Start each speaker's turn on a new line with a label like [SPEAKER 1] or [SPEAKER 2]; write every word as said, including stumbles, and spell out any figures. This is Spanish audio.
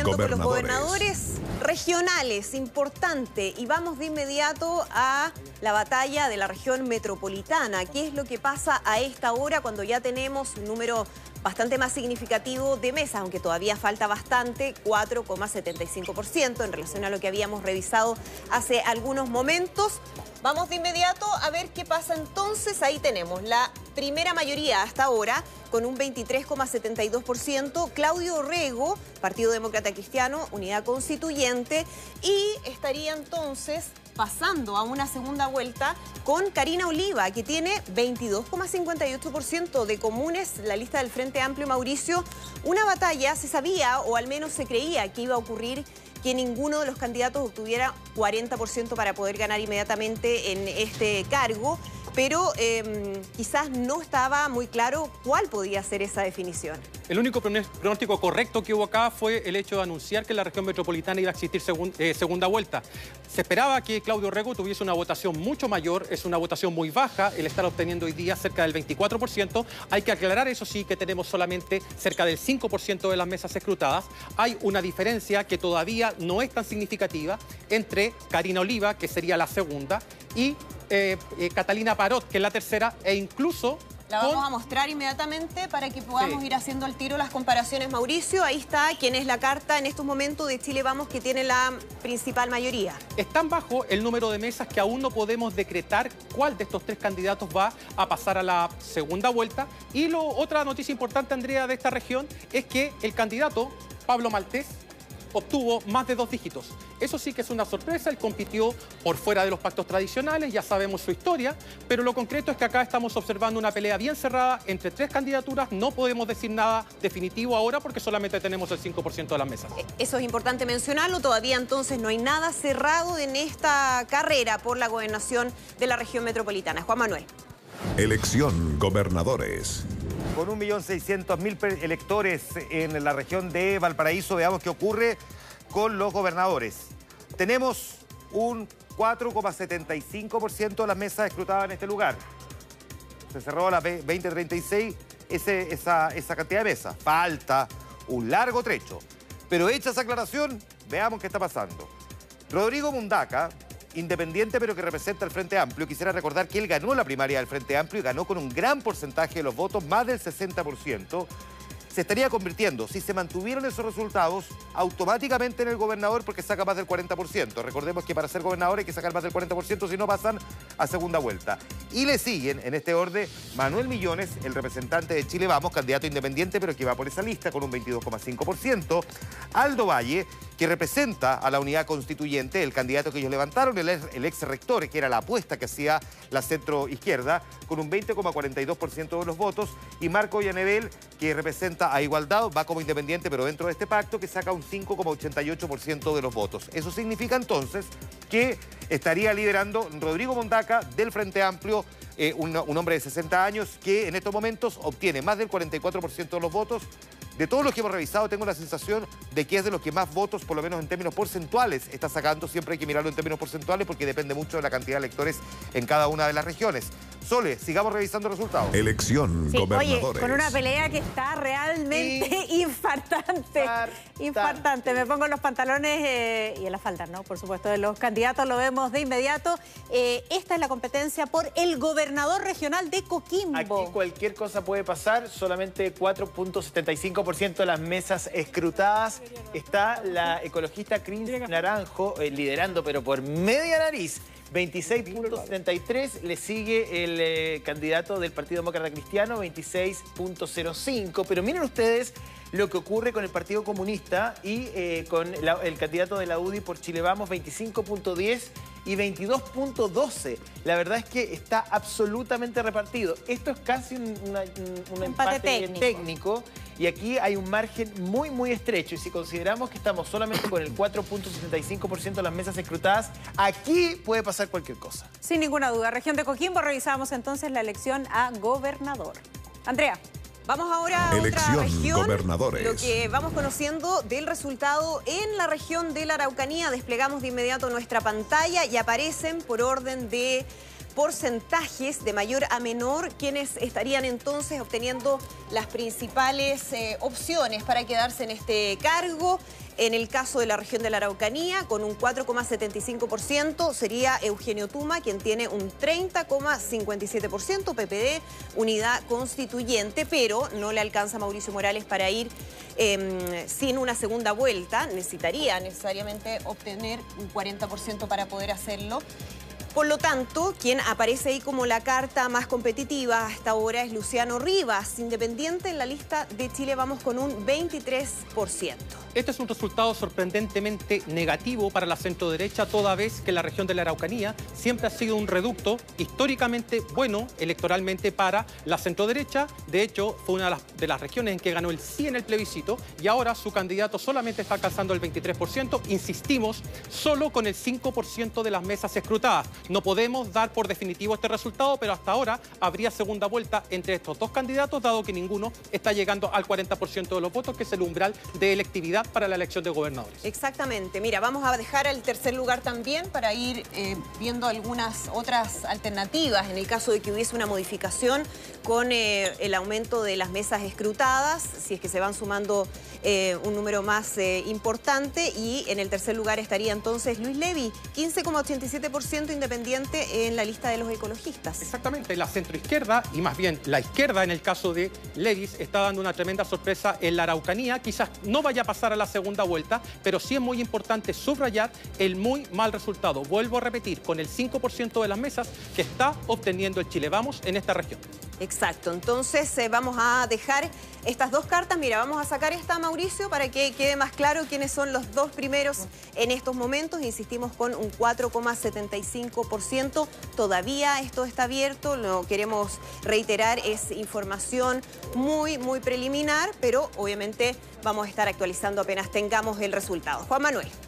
[SPEAKER 1] hablando con los gobernadores regionales, importante. Y vamos de inmediato a la batalla de la región metropolitana. ¿Qué es lo que pasa a esta hora cuando ya tenemos un número bastante más significativo de mesas, aunque todavía falta bastante, cuatro coma setenta y cinco por ciento en relación a lo que habíamos revisado hace algunos momentos? Vamos de inmediato a ver qué pasa entonces. Ahí tenemos la primera mayoría hasta ahora con un veintitrés coma setenta y dos por ciento. Claudio Rego, Partido Demócrata Cristiano, Unidad Constituyente, y estaría entonces pasando a una segunda vuelta con Karina Oliva, que tiene veintidós coma cincuenta y ocho por ciento de comunes, la lista del Frente Amplio. Mauricio, una batalla se sabía, o al menos se creía que iba a ocurrir, que ninguno de los candidatos obtuviera cuarenta por ciento para poder ganar inmediatamente en este cargo, pero eh, quizás no estaba muy claro cuál podía ser esa definición.
[SPEAKER 2] El único pronóstico correcto que hubo acá fue el hecho de anunciar que en la región metropolitana iba a existir segun, eh, segunda vuelta. Se esperaba que Claudio Rego tuviese una votación mucho mayor, es una votación muy baja, el estar obteniendo hoy día cerca del veinticuatro por ciento. Hay que aclarar, eso sí, que tenemos solamente cerca del cinco por ciento de las mesas escrutadas. Hay una diferencia que todavía no es tan significativa entre Karina Oliva, que sería la segunda, y eh, eh, Catalina Parot, que es la tercera, e incluso...
[SPEAKER 1] La vamos a mostrar inmediatamente para que podamos sí. ir haciendo al tiro las comparaciones. Mauricio, ahí está quien es la carta en estos momentos de Chile Vamos, que tiene la principal mayoría.
[SPEAKER 2] Es tan bajo el número de mesas que aún no podemos decretar cuál de estos tres candidatos va a pasar a la segunda vuelta. Y lo, otra noticia importante, Andrea, de esta región es que el candidato, Pablo Maltés, obtuvo más de dos dígitos. Eso sí que es una sorpresa, él compitió por fuera de los pactos tradicionales, ya sabemos su historia, pero lo concreto es que acá estamos observando una pelea bien cerrada entre tres candidaturas. No podemos decir nada definitivo ahora porque solamente tenemos el cinco por ciento de las mesas.
[SPEAKER 1] Eso es importante mencionarlo, todavía entonces no hay nada cerrado en esta carrera por la gobernación de la región metropolitana. Juan Manuel.
[SPEAKER 3] Elección Gobernadores.
[SPEAKER 4] Con un millón seiscientos mil electores en la región de Valparaíso, veamos qué ocurre con los gobernadores. Tenemos un cuatro coma setenta y cinco por ciento de las mesas escrutadas en este lugar. Se cerró a las veinte treinta y seis ese, esa, esa cantidad de mesas. Falta un largo trecho. Pero hecha esa aclaración, veamos qué está pasando. Rodrigo Mundaca, independiente pero que representa el Frente Amplio, quisiera recordar que él ganó la primaria del Frente Amplio y ganó con un gran porcentaje de los votos, más del sesenta por ciento. Se estaría convirtiendo, si se mantuvieran esos resultados, automáticamente en el gobernador, porque saca más del cuarenta por ciento. Recordemos que para ser gobernador hay que sacar más del cuarenta por ciento, si no pasan a segunda vuelta. Y le siguen, en este orden, Manuel Millones, el representante de Chile Vamos, candidato independiente, pero que va por esa lista con un veintidós coma cinco por ciento. Aldo Valle, que representa a la Unidad Constituyente, el candidato que ellos levantaron, el, el ex rector, que era la apuesta que hacía la centro-izquierda, con un veinte coma cuarenta y dos por ciento de los votos. Y Marco Yanebel, que representa a Igualdad, va como independiente, pero dentro de este pacto, que saca un cinco coma ochenta y ocho por ciento de los votos. Eso significa entonces que estaría liderando Rodrigo Mundaca del Frente Amplio, eh, un, un hombre de sesenta años, que en estos momentos obtiene más del cuarenta y cuatro por ciento de los votos. De todos los que hemos revisado, tengo la sensación de que es de los que más votos, por lo menos en términos porcentuales, está sacando. Siempre hay que mirarlo en términos porcentuales porque depende mucho de la cantidad de electores en cada una de las regiones. Sole, sigamos revisando resultados.
[SPEAKER 3] Elección
[SPEAKER 5] sí,
[SPEAKER 3] Gobernadores.
[SPEAKER 5] Oye, con una pelea que está realmente y... infartante. Infartante. Me pongo los pantalones eh, y en las faldas, ¿no? Por supuesto, de los candidatos lo vemos de inmediato. Eh, esta es la competencia por el gobernador regional de Coquimbo.
[SPEAKER 6] Aquí cualquier cosa puede pasar, solamente cuatro coma setenta y cinco por ciento de las mesas escrutadas. Está la ecologista Cris Naranjo eh, liderando, pero por media nariz. veintiséis coma setenta y tres, le sigue el eh, candidato del Partido Demócrata Cristiano, veintiséis coma cero cinco. Pero miren ustedes lo que ocurre con el Partido Comunista y eh, con la, el candidato de la U D I por Chile Vamos, veinticinco coma diez y veintidós coma doce. La verdad es que está absolutamente repartido. Esto es casi un, una, un, un empate, empate técnico. técnico. Y aquí hay un margen muy, muy estrecho. Y si consideramos que estamos solamente con el cuatro coma setenta y cinco por ciento de las mesas escrutadas, aquí puede pasar cualquier cosa.
[SPEAKER 5] Sin ninguna duda. Región de Coquimbo, revisamos entonces la elección a gobernador. Andrea.
[SPEAKER 1] Vamos ahora a
[SPEAKER 3] Elección
[SPEAKER 1] otra región,
[SPEAKER 3] Gobernadores.
[SPEAKER 1] Lo que vamos conociendo del resultado en la región de la Araucanía. Desplegamos de inmediato nuestra pantalla y aparecen por orden de porcentajes de mayor a menor quienes estarían entonces obteniendo las principales eh, opciones para quedarse en este cargo. En el caso de la región de la Araucanía, con un cuatro coma setenta y cinco por ciento, sería Eugenio Tuma, quien tiene un treinta coma cincuenta y siete por ciento, P P D, Unidad Constituyente, pero no le alcanza a Mauricio Morales para ir eh, sin una segunda vuelta. Necesitaría necesariamente obtener un cuarenta por ciento para poder hacerlo. Por lo tanto, quien aparece ahí como la carta más competitiva hasta ahora es Luciano Rivas, independiente en la lista de Chile Vamos con un veintitrés por ciento.
[SPEAKER 2] Este es un resultado sorprendentemente negativo para la centroderecha, toda vez que la región de la Araucanía siempre ha sido un reducto históricamente bueno electoralmente para la centroderecha. De hecho, fue una de las, de las regiones en que ganó el sí en el plebiscito y ahora su candidato solamente está alcanzando el veintitrés por ciento. Insistimos, solo con el cinco por ciento de las mesas escrutadas. No podemos dar por definitivo este resultado, pero hasta ahora habría segunda vuelta entre estos dos candidatos, dado que ninguno está llegando al cuarenta por ciento de los votos, que es el umbral de electividad para la elección de gobernadores.
[SPEAKER 1] Exactamente. Mira, vamos a dejar el tercer lugar también para ir eh, viendo algunas otras alternativas en el caso de que hubiese una modificación con eh, el aumento de las mesas escrutadas, si es que se van sumando eh, un número más eh, importante. Y en el tercer lugar estaría entonces Luis Levi, quince coma ochenta y siete por ciento independiente en la lista de los ecologistas.
[SPEAKER 2] Exactamente, la centroizquierda, y más bien la izquierda en el caso de Levis, está dando una tremenda sorpresa en la Araucanía. Quizás no vaya a pasar a la segunda vuelta, pero sí es muy importante subrayar el muy mal resultado. Vuelvo a repetir, con el cinco por ciento de las mesas que está obteniendo el Chile Vamos en esta región.
[SPEAKER 1] Exacto, entonces eh, vamos a dejar estas dos cartas. Mira, vamos a sacar esta, Mauricio, para que quede más claro quiénes son los dos primeros en estos momentos. Insistimos, con un cuatro coma setenta y cinco por ciento. Todavía esto está abierto, lo queremos reiterar, es información muy, muy preliminar, pero obviamente vamos a estar actualizando apenas tengamos el resultado. Juan Manuel.